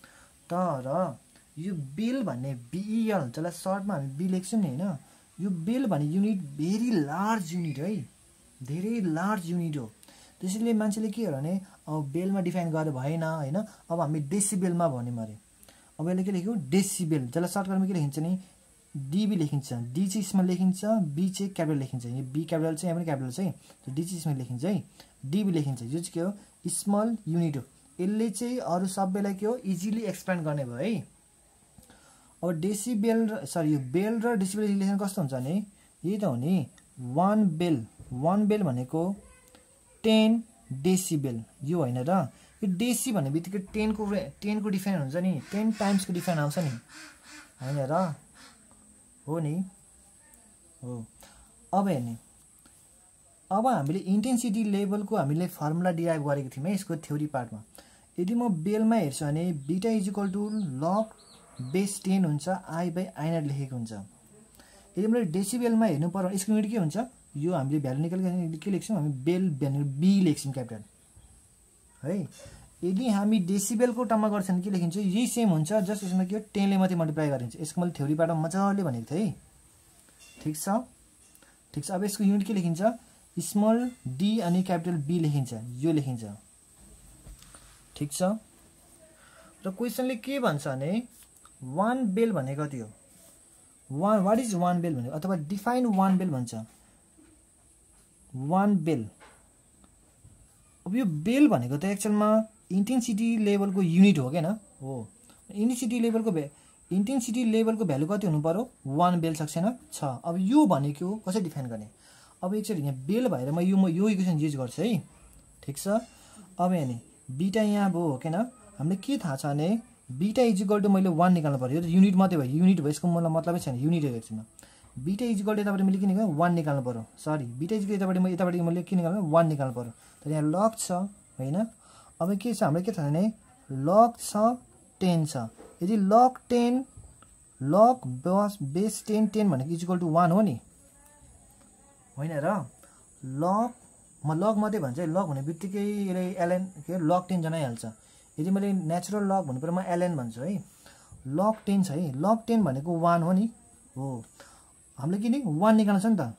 तर यो बेल भन्ने BEL जसलाई सर्टमा हामी बी लेख्छौँ नि होइन, यो बेल भन्ने युनिट भेरी लार्ज युनिट है, धेरै लार्ज युनिट हो। त्यसैले मान्छेले के हो भने अब बेलमा डिफाइन गरेर भएन होइन, अब हामी डेसिबेलमा भन्यौँ अरे। अब यसले के लेख्यो डेसिबेल, जसलाई सर्टकटमा के लेखिन्छ नि DB लेखिन्छ, डी चाहिँ स्मल लेखिन्छ, बी चाहिँ क्यापिटल लेखिन्छ, यो बी क्यापिटल चाहिँ यहाँ पनि क्यापिटल चाहिँ त्यो डी चाहिँ स्मल लेखिन्छ है, DB लेखिन्छ। यो चाहिँ के हो स्मल युनिट हो, यसले चाहिँ अरू सबैलाई के हो इजिली एक्सप्लेन गर्ने भयो है। अब डेसिबेल सरी यो बेल र डेसिबेल रिलेसन कस्तो हुन्छ भने यही त हो नि 1 बेल भनेको 10 डेसिबेल यो होइन र, यो डेसी भन्ने बित्तिकै 10 को डिफाइन हुन्छ नि, 10 टाइम्सको डिफाइन आउँछ नि होइन र, हो नि हो। अब हेर्ने अब हामीले इन्टेन्सिटी लेभलको हामीले फर्मुला डिराइभ गरेको थियौँ है यसको थ्योरी पार्टमा। यदि म बेलमा हेर्छु भने beta is equal to log base 10 हुन्छ I/I0 लेखेको हुन्छ। यदि मैले डेसिबेलमा हेर्नु पर्यो भने यसको युनिट के हुन्छ, यो हामीले भ्यालु निकालेर के लेख्छौँ हामी बेल भनेर बी लेख्छौँ क्यापिटल है। यदि हामी डेसिबेलको टर्ममा गर्छौँ भने के लेखिन्छ यही सेम हुन्छ, जस्ट यसमा के हो 10 ले मात्रै मल्टिप्लाई गरिन्छ। यसको मैले थ्योरी पार्टमा मजाले भनेको थिएँ है, ठिक छ ठिक छ। अब यसको युनिट के लेखिन्छ स्मल डी अनि क्यापिटल बी लेखिन्छ, यो लेखिन्छ। ठिक छ। र क्वेसनले के भन्छ भने 1 बेल भनेको कति हो? व्हाट इज 1 बेल भनेको, अथवा डिफाइन 1 बेल भन्छ। 1 बेल, अब यो बेल भनेको त एक्चुअलमा इन्टेन्सिटी लेभलको युनिट हो क्या, हो। इन्टेन्सिटी लेभलको भ्यालु कति हुनु पर्यो? 1 बेल सक्सेन छ। अब यो भनेको कसरी डिफाइन गर्ने? अब एकचोटि यहाँ बेल भएर म यो इक्वेसन युज गर्छु है। ठिक छ। अब यहाँ नि बीटा यहाँ भयो हो किन, हामीले के थाहा छ भने बीटा इज इक्वल टु मैले 1 निकाल्नु पर्यो। यो युनिट मात्रै भयो, युनिट भयो, यसको मलाई मतलबै छैन, युनिट हो एकछिनमा। बीटा इज इक्वल टु यताबाट मैले के निकाल्नु? 1 निकाल्नु पर्यो। सरी, बीटा इज इक्वल यताबाट मैले के निकाल्नु? 1 निकाल्नु पर्यो। तर यहाँ लग छ होइन। अब के छ हाम्रो, के थाहा भने लग छ 10 छ। यदि लग 10 लग बेस 10 भनेको इज इक्वल टु 1 हो नि, होइन र? लग मात्रै भन्छ है, लग हुने बित्तिकै यसले एलएन के लग 10 जनाइहाल्छ। यदि मैले नेचुरल लग भन्नु पर्यो म एलएन भन्छु है। लग 10 छ है, लग 10 भनेको 1 हो नि, हो। हामीले के नि 1 निकाल्नु छ नि त,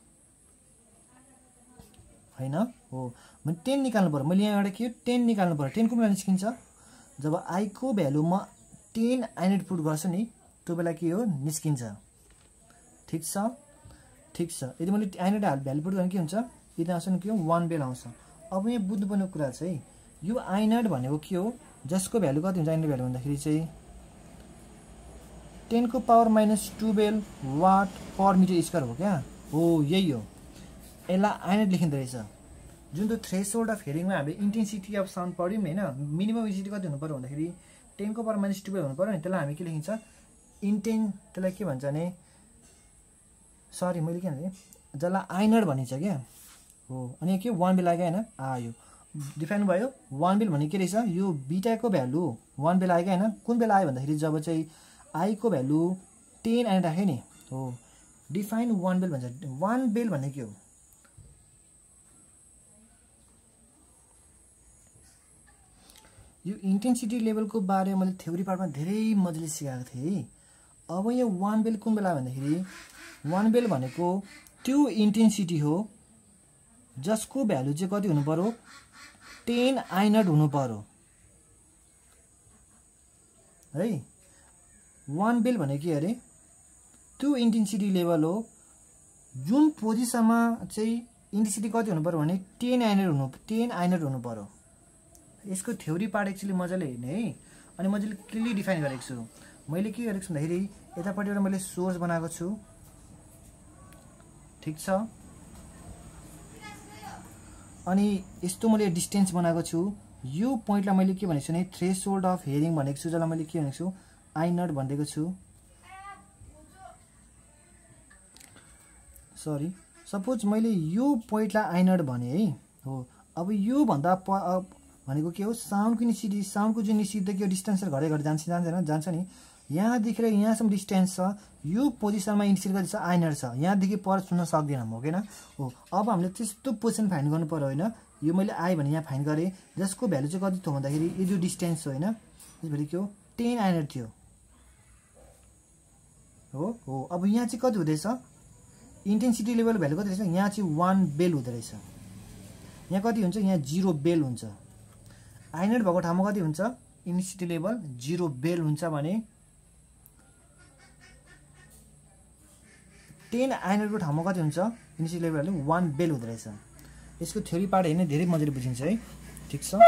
होइन? हो, मैले 10 निकाल्नु पर्यो। मैले यहाँबाट के 10 निकाल्नु पर्यो। 10 को बेला निस्किन्छ जब आई को भ्यालु म 10 आइनेट पुट गर्छु नि, त्यो बेला के हो? निस्किन्छ। ठिक छ, ठिक छ। यदि मैले आइनेट भ्यालु पुट गर्ने के हुन्छ? यदि आउँछ नि के हो? 1 बेल आउँछ। अब यहाँ बुझ्नुपर्ने कुरा छ है, यो आइनेट भनेको के हो? जसको भ्यालु कति हुन्छ आइनेट भ्यालु भन्दाखेरि चाहिँ 10 को power -12 watt per metre square हो क्या, हो। यही हो, यसलाई आइनेट लेखिँदो रहेछ। जुन त्यो थ्रेसहोल्ड अफ हेरिङमा हामीले इन्टेन्सिटी अफ साउन्ड पढ्यौँ होइन, मिनिमम इन्टेन्सिटी कति हुनु पर्यो भन्दाखेरि 10 को पावर -12 हुनु पर्यो नि। त्यसलाई हामी के लेखिन्छ? त्यसलाई के भन्छ भने, सरी मैले के भने जसलाई आइनेट भनिन्छ क्या, हो। अनि के 1 बेल आयो होइन, आयो डिफाइन भयो। 1 बेल भने के रहेछ? यो बीटाको भ्यालु 1 बेल आयो क्या होइन। कुन बेला आयो भन्दाखेरि जब चाहिँ आई को भ्यालु 10 आइनेट राख्यो नि, हो। डिफाइन 1 बेल भन्छ। 1 बेल भन्ने के हो? यो इन्टेन्सिटी लेभलको बारेमा मैले थ्योरी पार्टमा धेरै मजाले सिकाएको थिएँ है। अब यो 1 बेल कुन बेला भन्दाखेरि 1 बेल भनेको त्यो इन्टेन्सिटी हो जसको भ्यालु चाहिँ कति हुनु पर्यो? 10 आइनेट हुनु पर्यो है। 1 बेल भनेको के अरे? त्यो इन्टेन्सिटी लेभल हो जुन पोजिसनमा चाहिँ इन्टेन्सिटी कति हुनु पर्यो भने 10 आइनेट हुनु पर्यो। यसको थ्योरी पार्ट एक्चुअली मजाले हेर्ने है। अनि मजाले क्लियरली डिफाइन गरेको छु। मैले के गरेको छु भन्दाखेरि यतापट्टि एउटा मैले सोर्स बनाएको छु, ठिक छ। अनि यस्तो मैले डिस्टेन्स बनाएको छु। यो पोइन्टलाई मैले के भनेको छु भने थ्रेसहोल्ड अफ हेरिङ भनेको छु, जसलाई मैले के भनेको छु? आइनेट भनिदिएको छु। सरी, सपोज मैले यो पोइन्टलाई आइनेट भने है, हो। अब यो भन्दा भनेको के हो? साउन्डको इन्टेन्सिटी, साउन्डको जुन निश्चित के डिस्टेन्स घटे घटे जान्छ नि। यहाँदेखि यहाँसम्म डिस्टेन्स छ, यो पोजिसनमा इन्टेन्सिटी कति छ? आइनेट छ। यहाँदेखि पर सुन्न सक्दिनँ म, होइन? हो। अब हामीले त्यस्तो पोजिसन फाइन्ड गर्नु पर्यो होइन। यो मैले आई भने यहाँ फाइन्ड गरेँ, जसको भ्यालु चाहिँ कति थियो भन्दाखेरि यो जो डिस्टेन्स हो होइन, यसभरि के हो? 10 आइनेट थियो, हो। अब यहाँ चाहिँ कति हुँदैछ? इन्टेन्सिटी लेभल भ्यालु कति रहेछ? यहाँ चाहिँ 1 बेल हुँदो रहेछ। यहाँ कति हुन्छ? यहाँ 0 बेल हुन्छ। आइनेट भएको ठाउँमा कति हुन्छ? इन्टेन्सिटी लेभल 0 बेल हुन्छ भने 10 आइनेटको ठाउँमा कति हुन्छ? इन्टेन्सिटी लेभल 1 बेल हुँदो रहेछ। यसको थ्योरी पार्ट हेर्ने धेरै मजाले बुझिन्छ है। ठिक छ।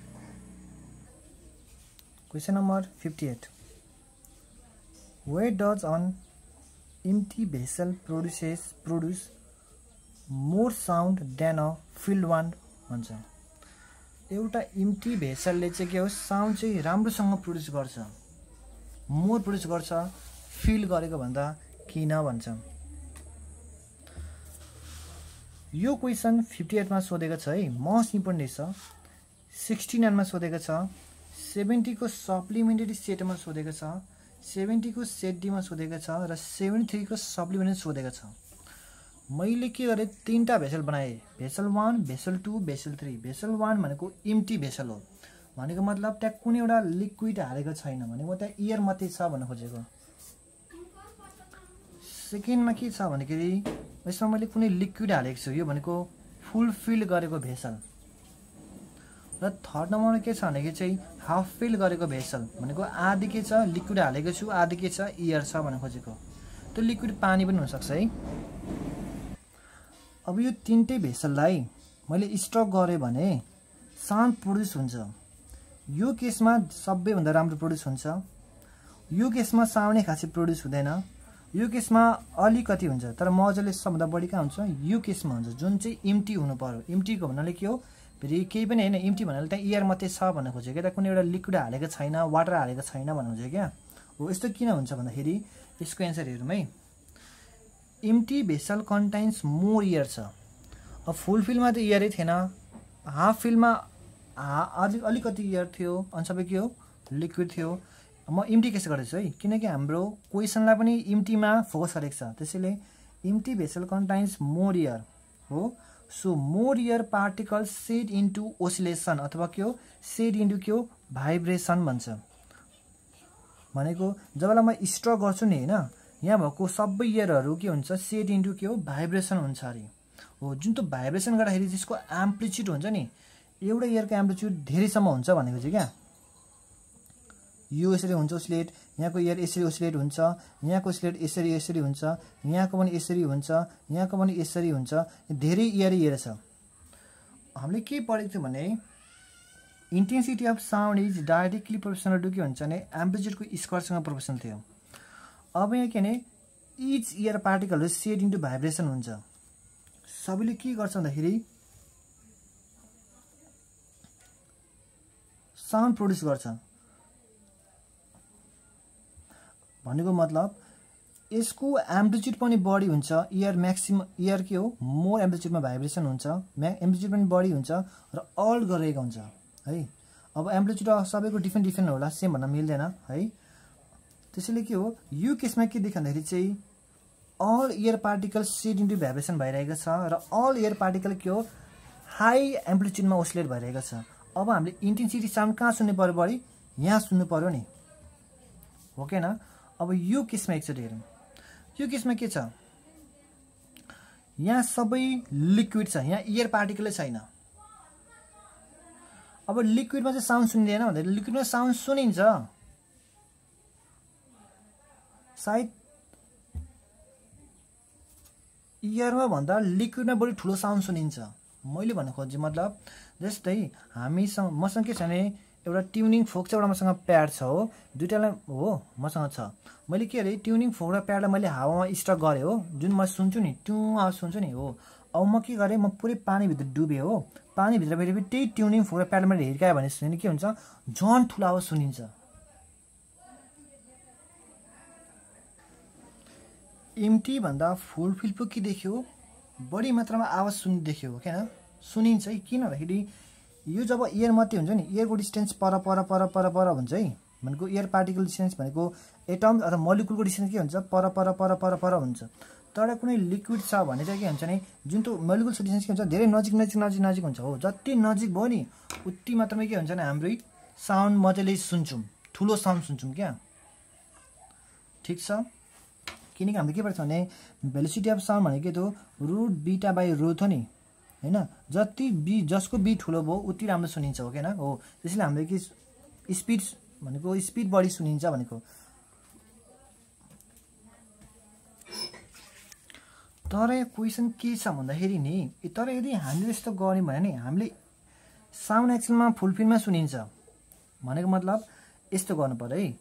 Question number 58, where does an empty vessel produce more sound than a filled one भन्छ। एउटा इम्टी भेसलले चाहिँ के हो? साउन्ड चाहिँ राम्रोसँग प्रोड्युस गर्छ, मोर प्रोड्युस गर्छ फिल गरेको भन्दा किन भन्छ। यो क्वेसन 58 मा सोधेको छ है, मोस्ट इम्पोर्टेन्ट छ। 69 मा सोधेको छ, 70 को सप्लिमेन्टरी सेटमा सोधेको छ, 70 को सेट डी मा सोधेको छ र 73 को सप्लिमेन्टरी सोधेको छ। मैले के गरेँ? 3टा भेसल बनाएँ, भेसल 1, भेसल 2, भेसल 3। भेसल 1 भनेको इम्टी भेसल हो, भनेको मतलब त्यहाँ कुनै एउटा लिक्विड हालेको छैन, भनेको त्यहाँ एयर मात्रै छ भन्न खोजेको। सेकेन्डमा के छ भन्दाखेरि यसमा मैले कुनै लिक्विड हालेको छु, यो भनेको फुलफिल गरेको भेसल। र थर्ड नम्बरमा के छ भनेको चाहिँ हाफ फिल गरेको भेसल भनेको आधी के छ लिक्विड हालेको छु, आधी के छ एयर छ भन्न खोजेको। त्यो लिक्विड पानी पनि हुनसक्छ है। अब यो तीनटै भेसललाई मैले स्ट्रोक गरेँ भने साउन्ड प्रोड्युस हुन्छ। यो केसमा सबैभन्दा राम्रो प्रोड्युस हुन्छ, यो केसमा साउन्डै खासै प्रोड्युस हुँदैन, यो केसमा अलिकति हुन्छ, तर मजाले सबभन्दा बढी कहाँ हुन्छ यो केसमा हुन्छ, जुन चाहिँ इम्टी हुनु पर्यो। इम्टीको भन्नाले के हो, फेरि केही पनि होइन, इम्टी भन्नाले त्यहाँ एयर मात्रै छ भन्न खोजेको क्या, कुनै एउटा लिक्विड हालेको छैन, वाटर हालेको छैन भन्नु खोजेको क्या हो। यस्तो किन हुन्छ भन्दाखेरि यसको एन्सर हेरौँ है। Empty vessel contains more air छ। अब फुल फिलमा त एयरै थिएन, हाफ फिलमा अलिकति एयर थियो, अनि सबै के हो लिक्विड थियो। म इम्टी केस गर्दैछु है, किनकि हाम्रो क्वेसनलाई पनि इम्टीमा फोकस गरेको छ, त्यसैले empty vessel contains more air हो। So more air particles set into oscillation अथवा के हो सेड इन्टु के हो भाइब्रेसन भन्छ। भनेको जबलाई म स्ट्रोक गर्छु नि होइन, यहाँ भएको सबै एयरहरू के हुन्छ सेड इन्टु के हो भाइब्रेसन हुन्छ अरे हो। जुन त्यो भाइब्रेसन गर्दाखेरि त्यसको एम्प्लिट्युड हुन्छ नि, एउटा एयरको एम्प्लिट्युड धेरैसम्म हुन्छ भनेको चाहिँ क्या। यो यसरी हुन्छ ओसिलेट, यहाँको एयर यसरी ओसिलेट हुन्छ, यहाँको ओसिलेट यसरी यसरी हुन्छ, यहाँको पनि यसरी हुन्छ, यहाँको पनि यसरी हुन्छ, धेरै एयर छ। हामीले के पढेको थियो भने intensity of sound is directly proportional to के भन्छ भने एम्प्लिट्युडको स्क्वायरसँग प्रोपोर्सनल थियो। अब यहाँ के भने इच एयर पार्टिकलहरू सेड इन्टु भाइब्रेसन हुन्छ। सबैले के गर्छ भन्दाखेरि साउन्ड प्रोड्युस गर्छ भनेको मतलब यसको एम्प्लिट्युड पनि बढी हुन्छ, एयर म्याक्सिमम एयर के हो मोर एम्प्लिट्युडमा भाइब्रेसन हुन्छ, एम्प्लिट्युड पनि बढी हुन्छ र अल गरेको हुन्छ है। अब एम्प्लिट्युड सबैको डिफ्रेन्ट डिफ्रेन्ट होला, सेम भन्न मिल्दैन है। त्यसैले के हो यो केसमा के देखाउँदाखेरि चाहिँ all air particle set into vibration भइरहेको छ र अल एयर पार्टिकल के हो हाई एम्प्लिट्युडमा ओसिलेट भइरहेको छ। अब हामीले इन्टेन्सिटी साउन्ड कहाँ सुन्नु पर्यो बढी, यहाँ सुन्नु पर्यो नि हो कि न। अब यो केसमा एकचोटि हेरौँ, यो केसमा के छ यहाँ सबै लिक्विड छ, यहाँ एयर पार्टिकलै छैन। अब लिक्विडमा चाहिँ साउन्ड सुनिँदैन भन्दा लिक्विडमा साउन्ड सुनिन्छ, सायद एयरमा भन्दा लिक्विडमा बढी ठुलो साउन्ड सुनिन्छ। मैले भन्नु खोजेँ मतलब जस्तै हामीसँग मसँग के छ भने एउटा ट्युनिङ फोक छ, एउटा मसँग प्याड छ हो, दुईटालाई हो मसँग छ। मैले के अरे ट्युनिङ फोक र प्याडलाई मैले हावामा स्टक गरेँ हो, जुन म सुन्छु नि ट्यु आवाज सुन्छु नि हो। अब म के गरेँ, म पुरै पानीभित्र डुबेँ हो, पानीभित्र फेरि त्यही ट्युनिङ फोक र प्याड मैले हिर्काएँ भने सुने के हुन्छ झन् ठुलो आवाज सुनिन्छ। इम्टी भन्दा फुल फिल पो के देख्यो बढी मात्रामा आवाज सुन्ने देख्यो हो क्या, सुनिन्छ है। किन भन्दाखेरि यो जब एयर मात्रै हुन्छ नि, एयरको डिस्टेन्स पर पर पर पर पर हुन्छ है, भनेको एयर पार्टिकल डिस्टेन्स भनेको एटम अथवा मलिकुलको डिस्टेन्स के हुन्छ पर पर पर पर पर हुन्छ। तर कुनै लिक्विड छ भने चाहिँ के हुन्छ नि, जुन त्यो मलिकुलको डिस्टेन्स के हुन्छ धेरै नजिक नजिक नजिक नजिक हुन्छ हो। जति नजिक भयो नि उति मात्रामा के हुन्छ नि हाम्रो साउन्ड मजाले सुन्छौँ, ठुलो साउन्ड सुन्छौँ क्या। ठिक छ, किनकि हामीले के पर्छ भने भेलोसिटी अफ साउन्ड भनेको त्यो रुट बीटा बाई रोथ हो नि होइन, जति बी जसको बी ठुलो भयो उति राम्रो सुनिन्छ हो किन हो। त्यसैले हामीले के स्पिड भनेको स्पिड बढी सुनिन्छ भनेको। तर क्वेसन के छ भन्दाखेरि नि, तर यदि हामीले यस्तो गऱ्यौँ भने नि हामीले साउन्ड एक्सनमा फुलफिलमा सुनिन्छ भनेको मतलब यस्तो गर्नु पर्यो है।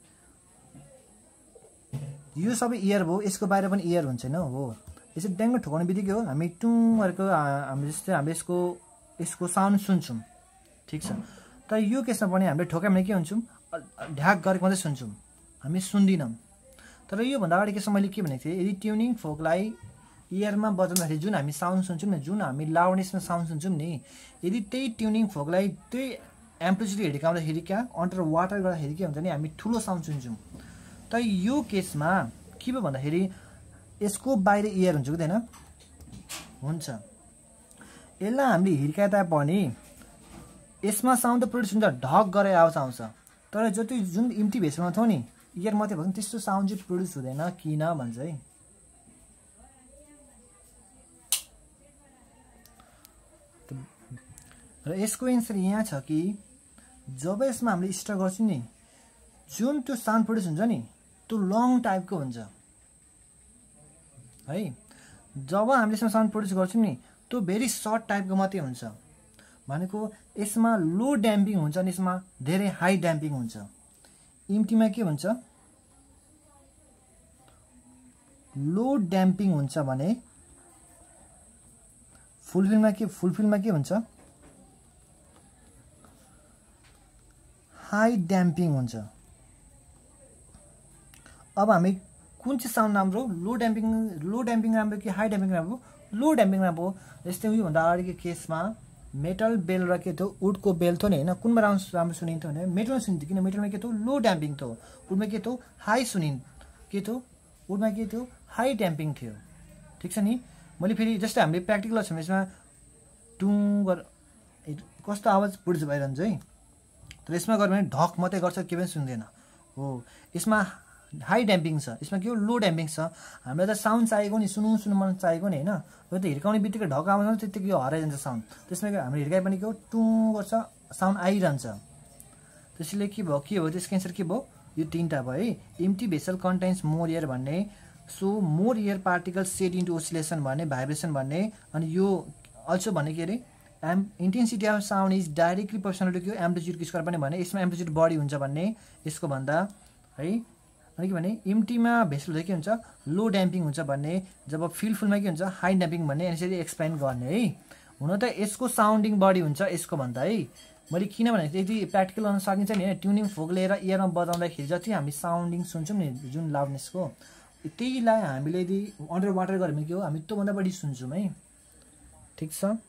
यो सबै एयर भयो, यसको बाहिर पनि एयर हुन्छ होइन हो। यसरी ड्याङ्ग ठोकाउने बित्तिकै हो हामी टुङहरूको हामी जस्तै हामीले यसको साउन्ड सुन्छौँ। ठिक छ, तर यो केसमा पनि हामीले ठोक्यौँ भने के हुन्छौँ ढ्याक गरेको मात्रै सुन्छौँ, हामी सुन्दैनौँ। तर योभन्दा अगाडि केसमा मैले के भनेको थिएँ, यदि ट्युनिङ फोकलाई एयरमा बजाउँदाखेरि जुन हामी साउन्ड सुन्छौँ नि, जुन हामी लाउडनेसमा साउन्ड सुन्छौँ नि, यदि त्यही ट्युनिङ फोकलाई त्यही एम्प्लिट्युड हिर्काउँदाखेरि क्या अन्डर वाटर गर्दाखेरि के हुन्छ नि हामी ठुलो साउन्ड सुन्छौँ। तर यो केसमा के भयो भन्दाखेरि यसको बाहिर एयर हुन्छ कि हुँदैन हुन्छ, यसलाई हामीले हिर्काए तापनि यसमा साउन्ड त प्रोड्युस हुन्छ, ढक गरेर आवाज आउँछ। तर जति जुन इम्टी भेसलमा थियो नि एयर मात्रै भएको त्यस्तो साउन्ड चाहिँ प्रोड्युस हुँदैन। किन भन्छ है, र यसको एन्सर यहाँ छ कि जब यसमा हामीले स्ट्रक गर्छौँ नि जुन त्यो साउन्ड प्रड्युस हुन्छ नि त्यो लङ टाइपको हुन्छ है। जब हामीले यसमा साउन्ड प्रड्युस गर्छौँ नि त्यो भेरी सर्ट टाइपको मात्रै हुन्छ। भनेको यसमा लो ड्याम्पिङ हुन्छ अनि यसमा धेरै हाई ड्याम्पिङ हुन्छ। इम्प्टीमा के हुन्छ लो ड्याम्पिङ हुन्छ भने फुलफिलमा के हुन्छ हाई ड्याम्पिङ हुन्छ। अब हामी कुन चाहिँ साउन्ड राम्रो लो ड्याम्पिङ राम्रो कि हाई ड्याम्पिङ राम्रो लो ड्याम्पिङ राम्रो। यस्तै उयो भन्दा अगाडिको केसमा मेटल बेल र के थियो वुडको बेल थियो नि हैन कुनमा राम्रो सुनिन्थ्यो भने मेटलमा सुनिन्थ्यो किन मेटलमा के थियो लो ड्याम्पिङ थियो वुडमा के थियो हाई के थियो वुडमा के थियो हाई ड्याम्पिङ थियो। ठिक छ नि। मैले फेरि जस्तै हामीले प्र्याक्टिकल छ यसमा टुङ कस्तो आवाज प्रड्युस भइरहन्छ है। तर यसमा गऱ्यो भने ढक मात्रै गर्छ के पनि सुन्दैन हो। यसमा हाई ड्याम्पिङ छ यसमा के हो लो ड्याम्पिङ छ। हामीलाई त साउन्ड चाहिएको नि सुनु मन चाहिएको नि हैन। यो त हिर्काउने बित्तिकै ढक आउँछ त्यतिकै यो हराइजान्छ साउन्ड। त्यसमा हाम्रो हिर्काइ पनि के हो टुङ गर्छ साउन्ड आइरहन्छ। त्यसैले के भयो त्यसको एन्सर के भयो यो तीनटा भयो है। Empty vessel contains more air भन्ने so more air particles set into oscillation भन्ने भाइब्रेसन भन्ने अनि यो अल्सो भन्ने के अरे intensity of sound is directly proportional to amplitude square पनि भने यसमा एम्प्लिट्युड बढी हुन्छ भन्ने यसको भन्दा है। अनि के भने इम्प्टीमा भेसल हुँदा के हुन्छ लो ड्याम्पिङ हुन्छ भन्ने जब फुलमा के हुन्छ हाई ड्याम्पिङ भन्ने यसरी एक्सप्लेन गर्ने है। हुन त यसको साउन्डिङ बढी हुन्छ यसको भन्दा है। मैले किन भने यदि प्र्याक्टिकल गर्न सकिन्छ नि हैन ट्युनिङ फोक लिएर इयरमा बजाउँदाखेरि जति हामी साउन्डिङ सुन्छौँ नि जुन लाउडनेसको त्यहीलाई हामीले यदि अन्डर वाटर गर्यो भने के हो हामी त्योभन्दा बढी सुन्छौँ है। ठिक छ।